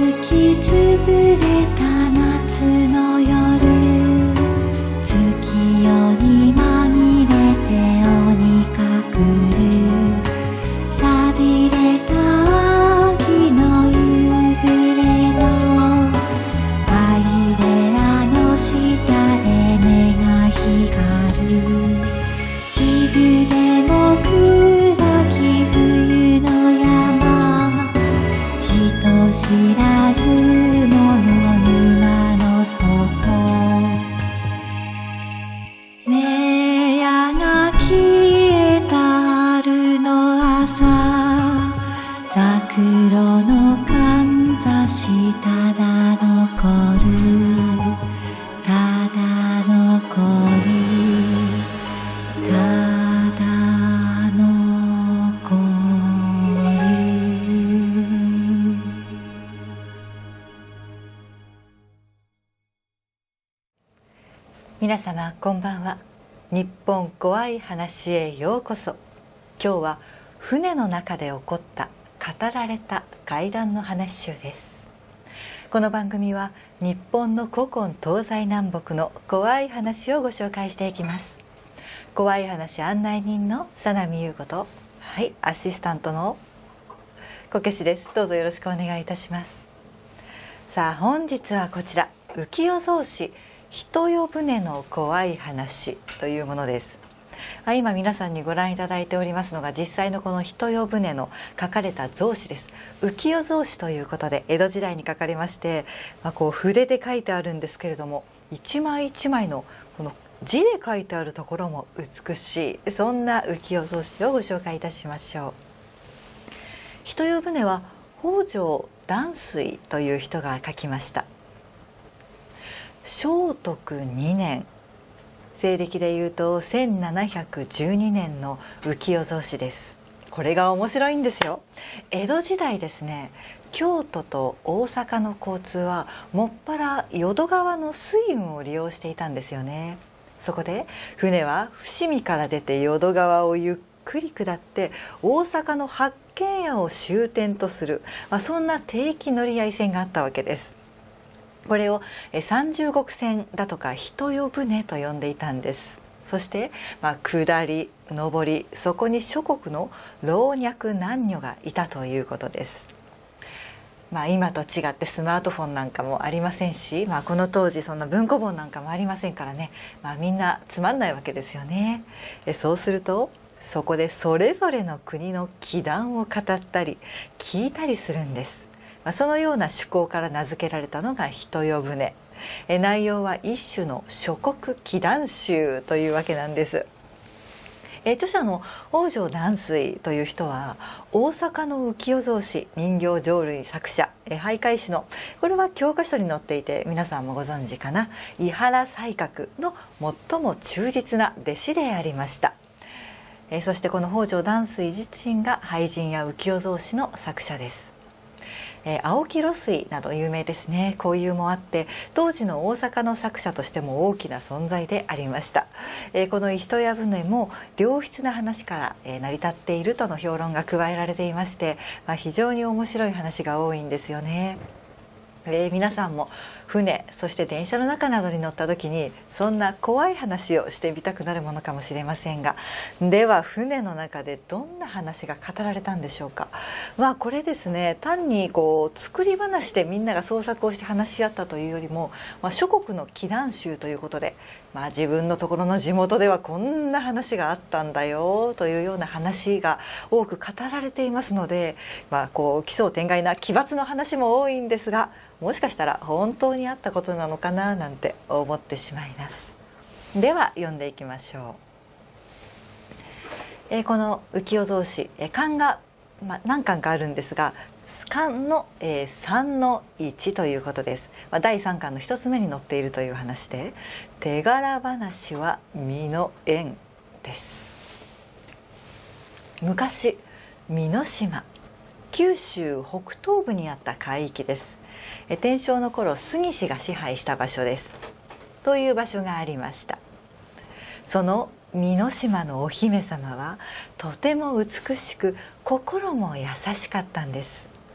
きつぶれた夏の夜、月夜に紛れて鬼かくる、寂れた秋の夕暮れのアイデラの下で目が光る。日暮れも暗き冬の山、人知らずもの沼の底、目やが消えた春の朝、桜のかんざしただ残る、ただ残る、ただ残る。皆様こんばんは。日本怖い話へようこそ。今日は船の中で起こった語られた怪談の話集です。この番組は日本の古今東西南北の怖い話をご紹介していきます。怖い話案内人の佐波優子と、アシスタントのこけしです。どうぞよろしくお願いいたします。さあ本日はこちら、浮世草子人夜船の怖い話というものです。今皆さんにご覧いただいておりますのが実際のこの人夜船の書かれた草子です。浮世草子ということで江戸時代に書かれまして、こう筆で書いてあるんですけれども、一枚一枚のこの字で書いてあるところも美しい、そんな浮世草子をご紹介いたしましょう。人夜船は北条談水という人が書きました。正徳2年、西暦でいうと1712年の浮世草子です。これが面白いんですよ。江戸時代ですね、京都と大阪の交通はもっぱら淀川の水運を利用していたんですよね。そこで船は伏見から出て淀川をゆっくり下って大阪の八軒家を終点とする、そんな定期乗り合い船があったわけです。これを三十石船だとか人夜船と呼んでいたんです。そして下り上り、そこに諸国の老若男女がいたということです。今と違ってスマートフォンなんかもありませんし、この当時そんな文庫本なんかもありませんからね、みんなつまんないわけですよね。そうするとそこでそれぞれの国の奇談を語ったり聞いたりするんです。そのような趣向から名付けられたのが人夜船。内容は一種の諸国奇談集というわけなんです。著者の北条談水という人は大阪の浮世草子人形浄瑠璃作者、俳諧師の、これは教科書に載っていて皆さんもご存知かな、井原西鶴の最も忠実な弟子でありました。そしてこの北条談水自身が俳人や浮世草子の作者です。青木露水など有名ですね。交友もあって当時の大阪の作者としても大きな存在でありました。この人夜船も良質な話から成り立っているとの評論が加えられていまして、非常に面白い話が多いんですよね。皆さんも船、そして電車の中などに乗った時にそんな怖い話をしてみたくなるものかもしれませんが、では船の中でどんな話が語られたんでしょうか。これですね、単に作り話でみんなが創作をして話し合ったというよりも、諸国の奇談集ということで、自分のところの地元ではこんな話があったんだよというような話が多く語られていますので、奇想天外な奇抜の話も多いんですが、もしかしたら本当にあったことなのかななんて思ってしまいます。では読んでいきましょう。この浮世草子、巻が、何巻かあるんですが、巻の、3の1ということです。第3巻の1つ目に載っているという話で、手柄話は身の縁です。昔美濃島、九州北東部にあった海域です。天正の頃杉氏が支配した場所ですという場所がありました。その美濃島のお姫様はとても美しく心も優しかったんです。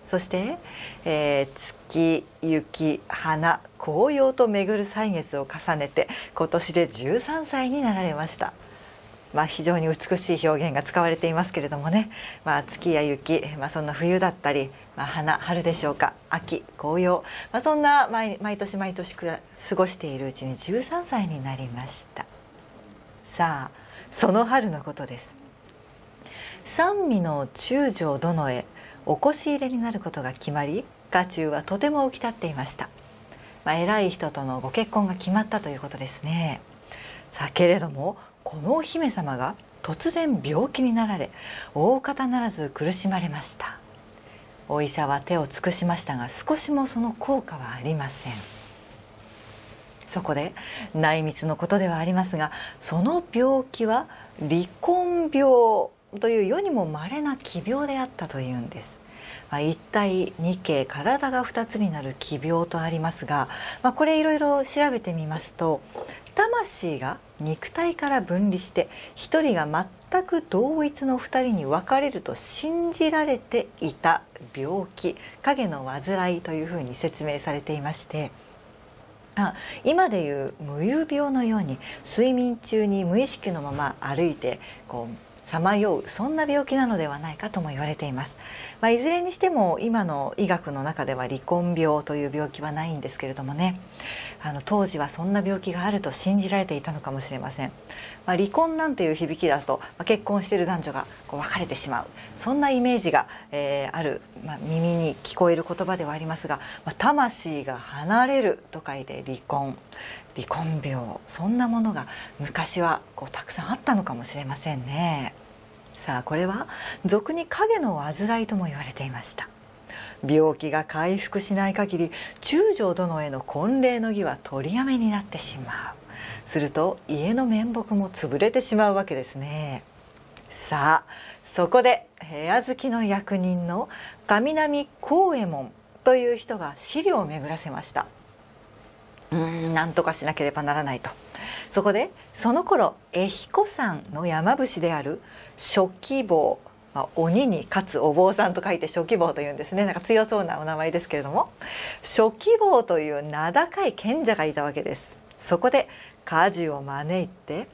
そして、月、雪、花、紅葉と巡る歳月を重ねて今年で13歳になられました。非常に美しい表現が使われていますけれどもね、月や雪、そんな冬だったり、花、春でしょうか、秋、紅葉、そんな毎年過ごしているうちに13歳になりました。さあその春のことです。三位の中将殿へお越し入れになることが決まり、家中はとても浮き立っていました。偉い人とのご結婚が決まったということですね。さあけれどもこのお姫様が突然病気になられ、大方ならず苦しまれました。お医者は手を尽くしましたが少しもその効果はありません。そこで内密のことではありますが、その病気は離婚病という世にも稀な奇病であったというんです。一体二形、体が2つになる奇病とありますが、これいろいろ調べてみますと、魂が肉体から分離して一人が全く同一の二人に分かれると信じられていた病気、影の患いというふうに説明されていまして、今でいう無遊病のように睡眠中に無意識のまま歩いてさまよう、そんな病気なのではないかとも言われています。いずれにしても今の医学の中では離婚病という病気はないんですけれどもね、当時はそんな病気があると信じられていたのかもしれません。離婚なんていう響きだと、結婚している男女が別れてしまう、そんなイメージが、ある、耳に聞こえる言葉ではありますが、魂が離れると書いて離婚病、そんなものが昔はたくさんあったのかもしれませんね。さあこれは俗に影の患いとも言われていました。病気が回復しない限り中将殿への婚礼の儀は取りやめになってしまう。すると家の面目も潰れてしまうわけですね。さあそこで部屋好きの役人の上南光右衛門という人が資料を巡らせました。なんとかしなければならないと。そこでその頃江彦山の山伏である初期坊、鬼に勝つお坊さんと書いて初期坊というんですね。なんか強そうなお名前ですけれども、初期坊という名高い賢者がいたわけです。そこで彼を招いて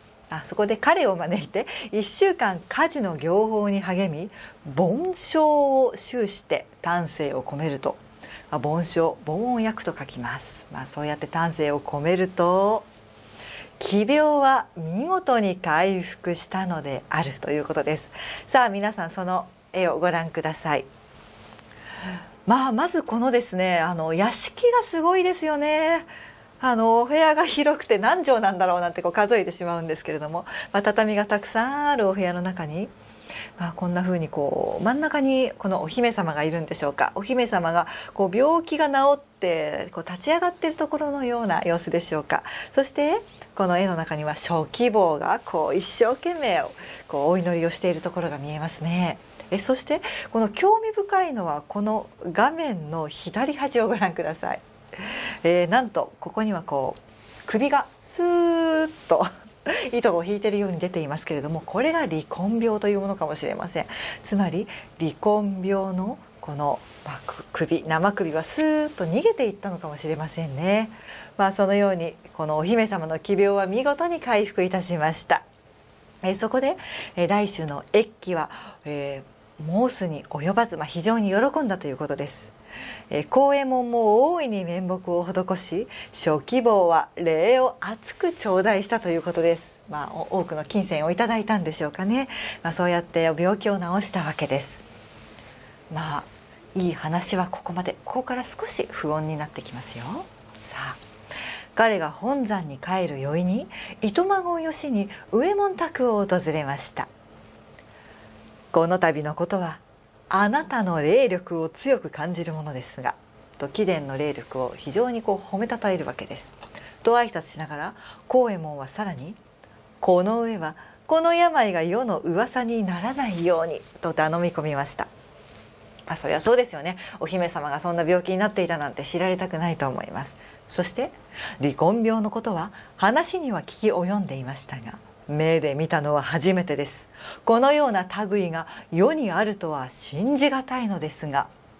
1週間家事の業法に励み、梵鐘を修して丹精を込めると、梵鐘、盆音訳と書きます。そうやって丹精を込めると奇病は見事に回復したのであるということです。さあ皆さんその絵をご覧ください。まずこのですね、屋敷がすごいですよね。お部屋が広くて何畳なんだろうなんて数えてしまうんですけれども、畳がたくさんあるお部屋の中に、こんな風に真ん中にこのお姫様がいるんでしょうか。お姫様が病気が治って立ち上がっているところのような様子でしょうか。そしてこの絵の中には初期坊が一生懸命お祈りをしているところが見えますね。そしてこの興味深いのはこの画面の左端をご覧ください。なんとここには首がスーッと糸を引いているように出ていますけれども、これが離婚病というものかもしれません。つまり離婚病のこの生首はスーッと逃げていったのかもしれませんね。そのようにこのお姫様の奇病は見事に回復いたしました。そこで来週の越期は、申すに及ばず、非常に喜んだということです。光右衛門も大いに面目を施し、初期坊は礼を厚く頂戴したということです。多くの金銭をいただいたんでしょうかね。そうやって病気を治したわけです。いい話はここまで。ここから少し不穏になってきますよ。さあ彼が本山に帰る宵に糸満をよしに右衛門宅を訪れました。この度のことはあなたの霊力を強く感じるものですが、と貴殿の霊力を非常に褒めたたえるわけです。と挨拶しながら光右衛門はさらに、この上はこの病が世の噂にならないようにと頼み込みました。それはそうですよね。お姫様がそんな病気になっていたなんて知られたくないと思います。そして離婚病のことは話には聞き及んでいましたが、目で見たのは初めてです。このような類が世にあるとは信じがたいのですが、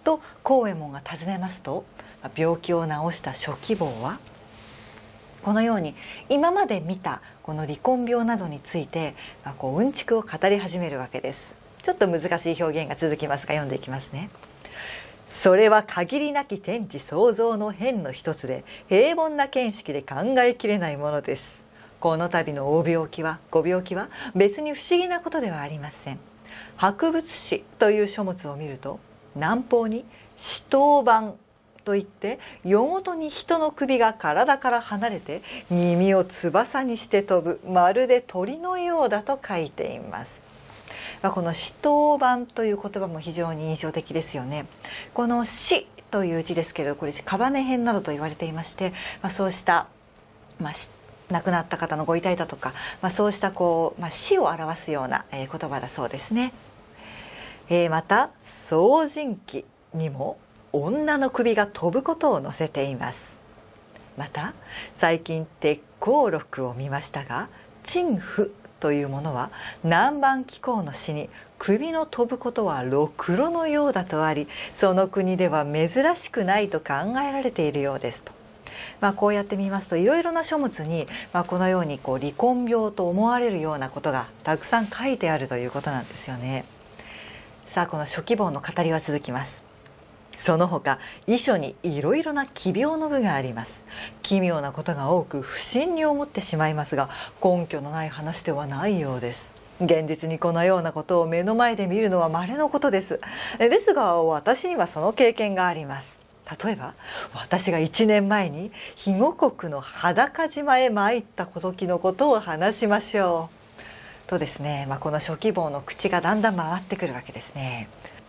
と幸右衛門が尋ねますと、病気を治した初期房はこのように今まで見たこの離婚病などについてうんちくを語り始めるわけです。ちょっと難しい表現が続きますが読んでいきますね。それは限りなき天地創造の変の一つで、平凡な見識で考えきれないものです。この度のご病気は別に不思議なことではありません。博物誌という書物を見ると、南方に四頭板といって夜ごとに人の首が体から離れて耳を翼にして飛ぶ、まるで鳥のようだと書いています。この四頭板という言葉も非常に印象的ですよね。この死という字ですけれど、これ屍編などと言われていまして、そうした、亡くなった方のご遺体だとか、そうした死を表すような言葉だそうですね。また宋人記にも女の首が飛ぶことを載せています。また最近鉄鋼録を見ましたが、陳腐というものは南蛮紀行の詩に首の飛ぶことはろくろのようだとあり、その国では珍しくないと考えられているようですと。こうやって見ますといろいろな書物に、このように離婚病と思われるようなことがたくさん書いてあるということなんですよね。さあ、この初期房の語りは続きます。その他遺書にいろいろな奇病の部があります。奇妙なことが多く不審に思ってしまいますが、根拠のない話ではないようです。現実にこのようなことを目の前で見るのは稀のことです。ですが私にはその経験があります。例えば私が1年前に肥後国の裸島へ参った時のことを話しましょうとですね、この初期房の口がだんだん回ってくるわけですね。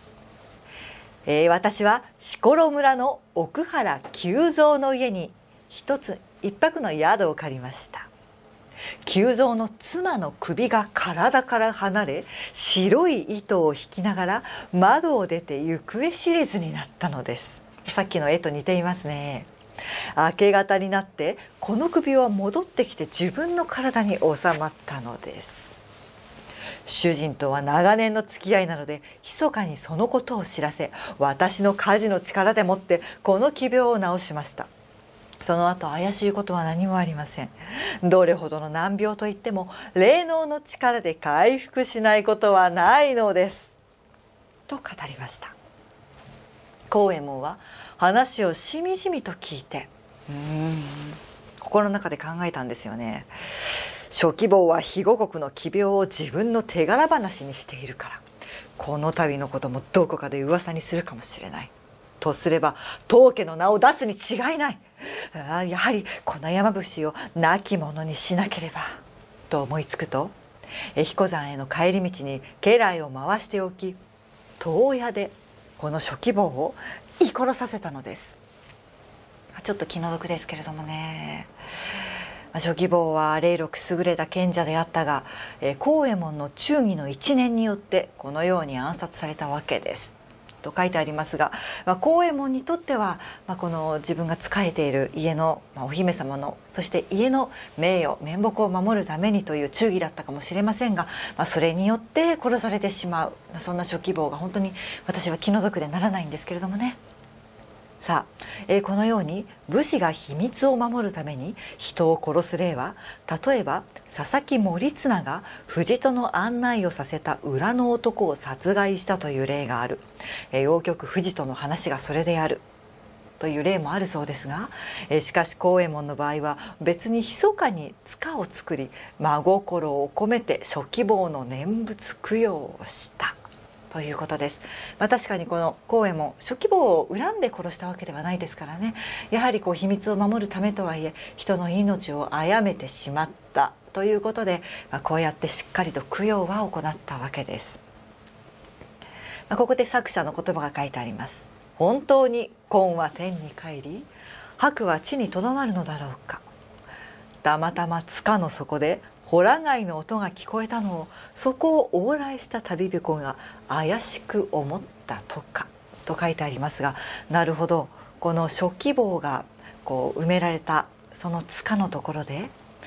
私は錣村の奥原久蔵の家に一泊の宿を借りました。久蔵の妻の首が体から離れ、白い糸を引きながら窓を出て行方知れずになったのです。さっきの絵と似ていますね。明け方になってこの首は戻ってきて自分の体に収まったのです。主人とは長年の付き合いなので、密かにそのことを知らせ、私の家事の力でもってこの奇病を治しました。その後怪しいことは何もありません。どれほどの難病といっても霊能の力で回復しないことはないのですと語りました。幸右衛門は話をしみじみと聞いて、心の中で考えたんですよね。初期房は肥後国の奇病を自分の手柄話にしているから、この度のこともどこかで噂にするかもしれないとすれば、当家の名を出すに違いない。やはりこの山伏を亡き者にしなければと思いつくと、彦山への帰り道に家来を回しておき、遠屋でこの初期房を居殺させたのです。ちょっと気の毒ですけれどもね。初期房は霊力優れた賢者であったが、幸右衛門の忠義の一念によってこのように暗殺されたわけですと書いてありますが、幸右衛門にとっては、この自分が仕えている家の、お姫様の、そして家の名誉面目を守るためにという忠義だったかもしれませんが、それによって殺されてしまう、そんな初期房が本当に私は気の毒でならないんですけれどもね。さあ、このように武士が秘密を守るために人を殺す例は、例えば佐々木盛綱が藤戸の案内をさせた裏の男を殺害したという例がある。陽曲藤戸の話がそれであるという例もあるそうですが、しかし幸右衛門の場合は別に密かに塚を作り、真心を込めて初期房の念仏供養をしたということです。確かにこの幸右衛門、初期房を恨んで殺したわけではないですからね。やはり秘密を守るためとはいえ、人の命を殺めてしまったということで、こうやってしっかりと供養は行ったわけです。ここで作者の言葉が書いてあります。本当に今は天に帰り、白は地にとどまるのだろうか。たまたま塚の底でホラ貝の音が聞こえたのを、そこを往来した旅人が怪しく思ったとかと書いてありますが、なるほど、この初期房が埋められたその塚のところで、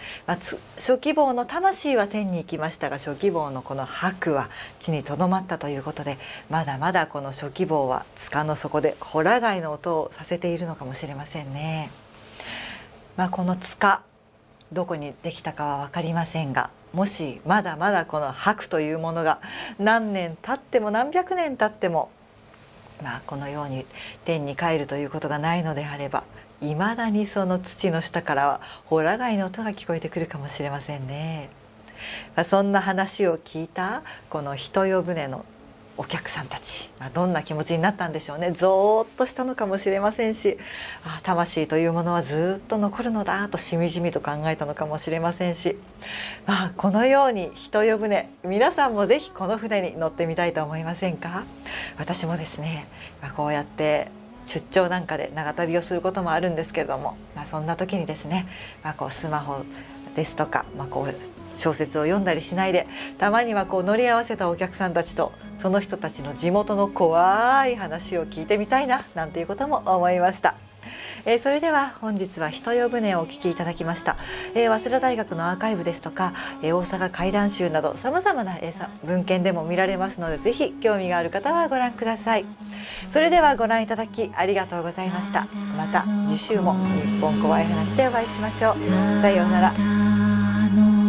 諸希望の魂は天に行きましたが、諸希望のこの白は地にとどまったということで、まだまだこの諸希望は塚の底でホラ貝の音をさせているのかもしれませんね。この塚どこにできたかは分かりませんが、もしまだまだこの白というものが何年経っても何百年経ってもこのように天に帰るということがないのであれば、いまだにその土の下からはホラ貝の音が聞こえてくるかもしれませんね。そんな話を聞いたこの人呼船のお客さんたち、どんな気持ちになったんでしょうね。ゾーッとしたのかもしれませんし、魂というものはずっと残るのだとしみじみと考えたのかもしれませんし、このように人呼船、皆さんもぜひこの船に乗ってみたいと思いませんか。私もですね、こうやって出張なんかで長旅をすることもあるんですけれども、そんな時にですね、スマホですとか、小説を読んだりしないで、たまには乗り合わせたお客さんたちとその人たちの地元の怖い話を聞いてみたいななんていうことも思いました。それでは本日は人呼船をお聞きいただきました。早稲田大学のアーカイブですとか、大阪怪談集などさまざまな文献でも見られますので、ぜひ興味がある方はご覧ください。それではご覧いただきありがとうございました。また次週も日本怖い話でお会いしましょう。さようなら。